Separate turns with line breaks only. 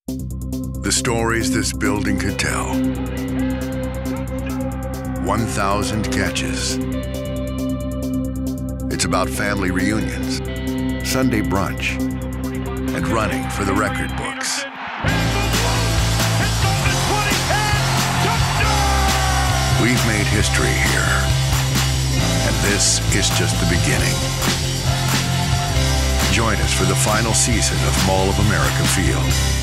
The stories this building could tell. 1,000 catches. It's about family reunions, Sunday brunch, and running for the record books. We've made history here, and this is just the beginning. Join us for the final season of Mall of America Field.